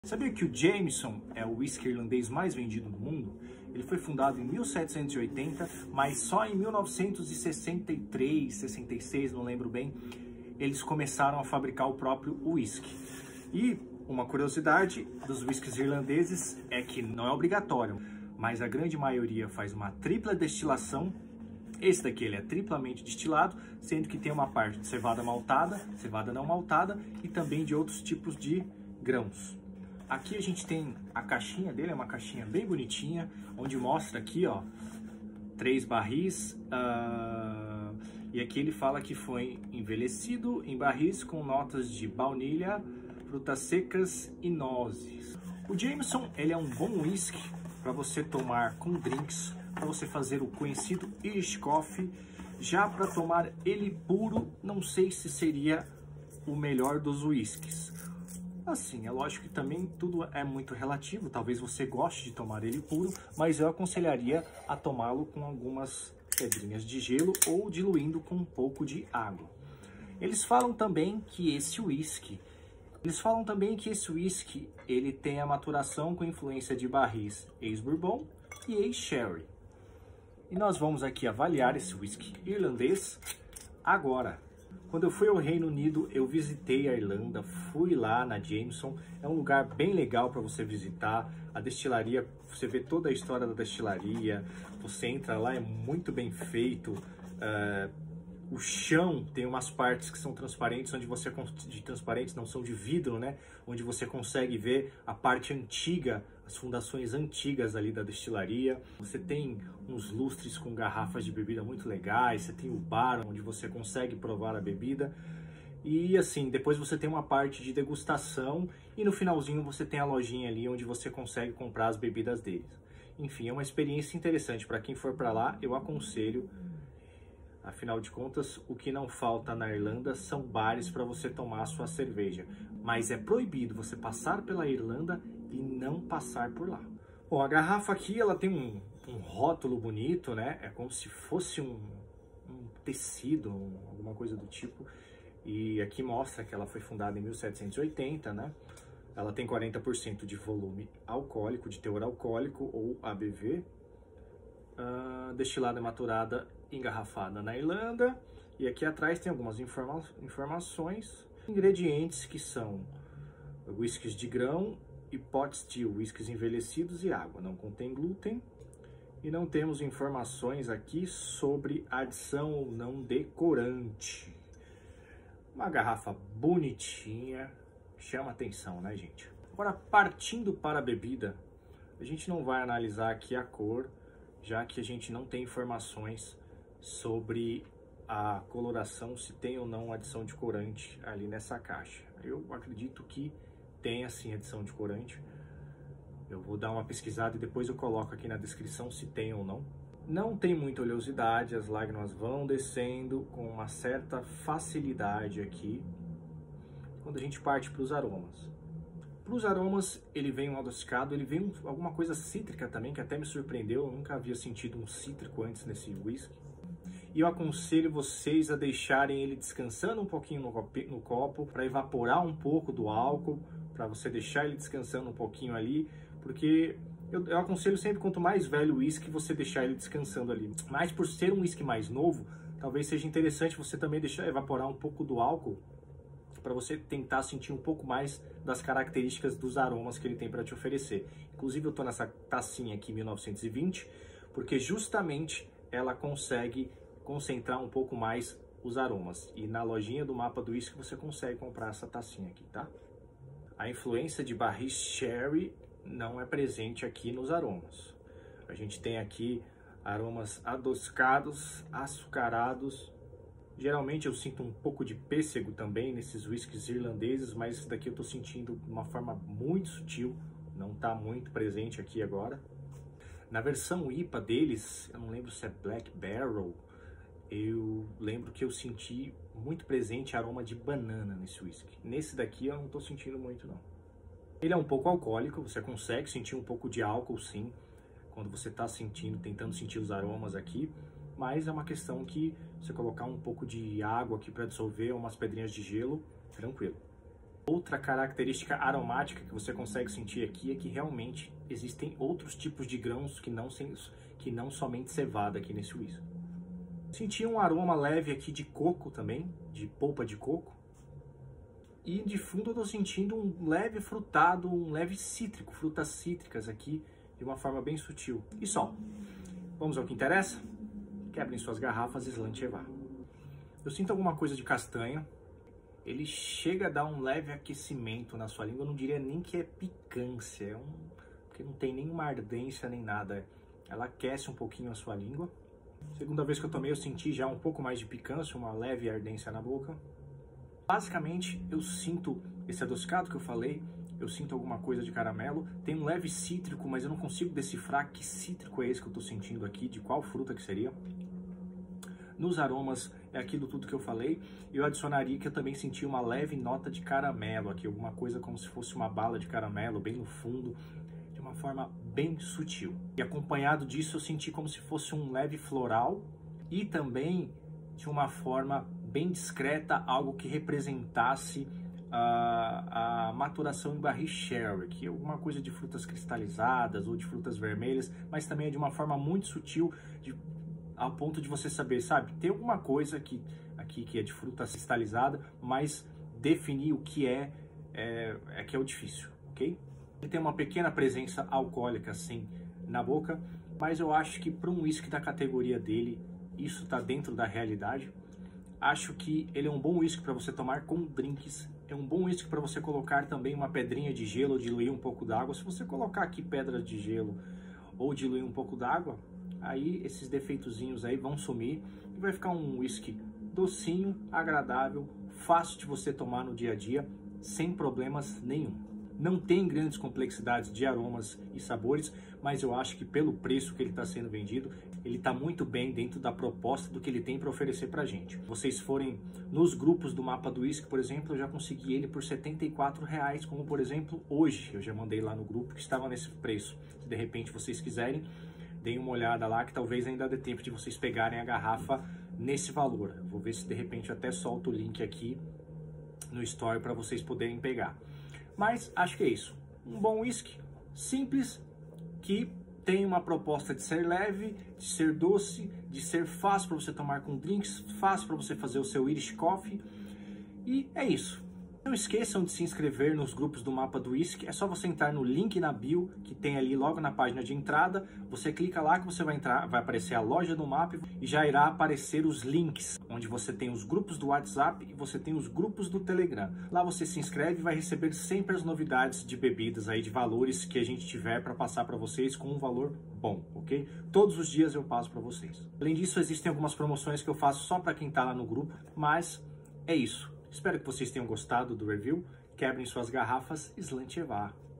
Sabia que o Jameson é o whisky irlandês mais vendido no mundo? Ele foi fundado em 1780, mas só em 1963, 66, não lembro bem, eles começaram a fabricar o próprio whisky. E uma curiosidade dos whiskies irlandeses é que não é obrigatório, mas a grande maioria faz uma tripla destilação. Esse daqui ele é triplamente destilado, sendo que tem uma parte de cevada maltada, cevada não maltada e também de outros tipos de grãos. Aqui a gente tem a caixinha dele, é uma caixinha bem bonitinha, onde mostra aqui, ó, 3 barris. E aqui ele fala que foi envelhecido em barris com notas de baunilha, frutas secas e nozes. O Jameson, ele é um bom whisky para você tomar com drinks, para você fazer o conhecido Irish Coffee. Já para tomar ele puro, não sei se seria o melhor dos whiskies. Assim, é lógico que também tudo é muito relativo, talvez você goste de tomar ele puro, mas eu aconselharia a tomá-lo com algumas pedrinhas de gelo ou diluindo com um pouco de água. Eles falam também que esse whisky, ele tem a maturação com influência de barris ex-bourbon e ex-sherry. E nós vamos aqui avaliar esse whisky irlandês agora. Quando eu fui ao Reino Unido, eu visitei a Irlanda, fui lá na Jameson. É um lugar bem legal para você visitar. A destilaria, você vê toda a história da destilaria, você entra lá, é muito bem feito. O chão tem umas partes que são transparentes, onde você, de transparentes, não são de vidro, né? Onde você consegue ver a parte antiga, as fundações antigas ali da destilaria. Você tem uns lustres com garrafas de bebida muito legais, você tem o bar onde você consegue provar a bebida. E assim, depois você tem uma parte de degustação e no finalzinho você tem a lojinha ali onde você consegue comprar as bebidas deles. Enfim, é uma experiência interessante para quem for para lá, eu aconselho. Afinal de contas, o que não falta na Irlanda são bares para você tomar a sua cerveja. Mas é proibido você passar pela Irlanda e não passar por lá. Bom, a garrafa aqui ela tem um rótulo bonito, né? É como se fosse um tecido, alguma coisa do tipo. E aqui mostra que ela foi fundada em 1780, né? Ela tem 40% de volume alcoólico, de teor alcoólico ou ABV. Destilada e maturada engarrafada na Irlanda. E aqui atrás tem algumas informações. Ingredientes que são whiskies de grão e pot still, whiskies envelhecidos e água. Não contém glúten. E não temos informações aqui sobre adição ou não de corante. Uma garrafa bonitinha, chama atenção, né, gente? Agora, partindo para a bebida, a gente não vai analisar aqui a cor, já que a gente não tem informações sobre a coloração, se tem ou não adição de corante ali nessa caixa. Eu acredito que tenha sim adição de corante. Eu vou dar uma pesquisada e depois eu coloco aqui na descrição se tem ou não. Não tem muita oleosidade, as lágrimas vão descendo com uma certa facilidade aqui. Quando a gente parte para os aromas. Para os aromas, ele vem um adocicado, ele vem alguma coisa cítrica também, que até me surpreendeu. Eu nunca havia sentido um cítrico antes nesse whisky. E eu aconselho vocês a deixarem ele descansando um pouquinho no copo, para evaporar um pouco do álcool, para você deixar ele descansando um pouquinho ali, porque eu aconselho sempre, quanto mais velho o whisky, você deixar ele descansando ali. Mas por ser um whisky mais novo, talvez seja interessante você também deixar evaporar um pouco do álcool, para você tentar sentir um pouco mais das características dos aromas que ele tem para te oferecer. Inclusive eu estou nessa tacinha aqui 1920, porque justamente ela consegue concentrar um pouco mais os aromas. E na lojinha do Mapa do Whisky você consegue comprar essa tacinha aqui, tá? A influência de barris sherry não é presente aqui nos aromas. A gente tem aqui aromas adocicados, açucarados. Geralmente eu sinto um pouco de pêssego também nesses whiskies irlandeses, mas esse daqui eu tô sentindo de uma forma muito sutil, não tá muito presente aqui agora. Na versão IPA deles, eu não lembro se é Black Barrel, eu lembro que eu senti muito presente aroma de banana nesse whisky. Nesse daqui eu não tô sentindo muito não. Ele é um pouco alcoólico, você consegue sentir um pouco de álcool sim, quando você tá tentando sentir os aromas aqui. Mas é uma questão que você colocar um pouco de água aqui para dissolver, umas pedrinhas de gelo, tranquilo. Outra característica aromática que você consegue sentir aqui é que realmente existem outros tipos de grãos que não somente cevada aqui nesse whisky. Senti um aroma leve aqui de coco também, de polpa de coco. E de fundo eu tô sentindo um leve frutado, um leve cítrico, frutas cítricas aqui, de uma forma bem sutil. E só, vamos ao que interessa? Quebrem suas garrafas Slanchevar. Eu sinto alguma coisa de castanha. Ele chega a dar um leve aquecimento na sua língua. Eu não diria nem que é picância, porque não tem nenhuma ardência nem nada. Ela aquece um pouquinho a sua língua. Segunda vez que eu tomei, eu senti já um pouco mais de picância, uma leve ardência na boca. Basicamente, eu sinto esse adocicado que eu falei, eu sinto alguma coisa de caramelo, tem um leve cítrico, mas eu não consigo decifrar que cítrico é esse que eu estou sentindo aqui, de qual fruta que seria. Nos aromas, é aquilo tudo que eu falei. Eu adicionaria que eu também senti uma leve nota de caramelo aqui, alguma coisa como se fosse uma bala de caramelo bem no fundo, de uma forma bem sutil. E acompanhado disso, eu senti como se fosse um leve floral e também de uma forma bem discreta, algo que representasse a maturação em barril sherry, que é alguma coisa de frutas cristalizadas ou de frutas vermelhas, mas também é de uma forma muito sutil, ao ponto de você saber, sabe, tem alguma coisa aqui que é de fruta cristalizada, mas definir o que é que é o difícil, ok? Ele tem uma pequena presença alcoólica, sim, na boca, mas eu acho que para um whisky da categoria dele, isso está dentro da realidade. Acho que ele é um bom whisky para você tomar com drinks. É um bom whisky para você colocar também uma pedrinha de gelo ou diluir um pouco d'água. Se você colocar aqui pedras de gelo ou diluir um pouco d'água, aí esses defeitozinhos aí vão sumir e vai ficar um whisky docinho, agradável, fácil de você tomar no dia a dia, sem problemas nenhum. Não tem grandes complexidades de aromas e sabores, mas eu acho que pelo preço que ele está sendo vendido, ele está muito bem dentro da proposta do que ele tem para oferecer para a gente. Se vocês forem nos grupos do Mapa do Whisky, por exemplo, eu já consegui ele por R$ 74,00, como por exemplo hoje. Eu já mandei lá no grupo que estava nesse preço. Se de repente vocês quiserem, deem uma olhada lá que talvez ainda dê tempo de vocês pegarem a garrafa nesse valor. Vou ver se de repente eu até solto o link aqui no Story para vocês poderem pegar. Mas acho que é isso. Um bom whisky, simples, que tem uma proposta de ser leve, de ser doce, de ser fácil para você tomar com drinks, fácil para você fazer o seu Irish Coffee. E é isso. Não esqueçam de se inscrever nos grupos do Mapa do Whisky. É só você entrar no link na bio, que tem ali logo na página de entrada. Você clica lá que você vai entrar, vai aparecer a loja do Mapa e já irá aparecer os links, onde você tem os grupos do WhatsApp e você tem os grupos do Telegram. Lá você se inscreve e vai receber sempre as novidades de bebidas aí, de valores que a gente tiver para passar para vocês com um valor bom, ok? Todos os dias eu passo para vocês. Além disso, existem algumas promoções que eu faço só para quem está lá no grupo, mas é isso. Espero que vocês tenham gostado do review. Quebrem suas garrafas Slanchevar.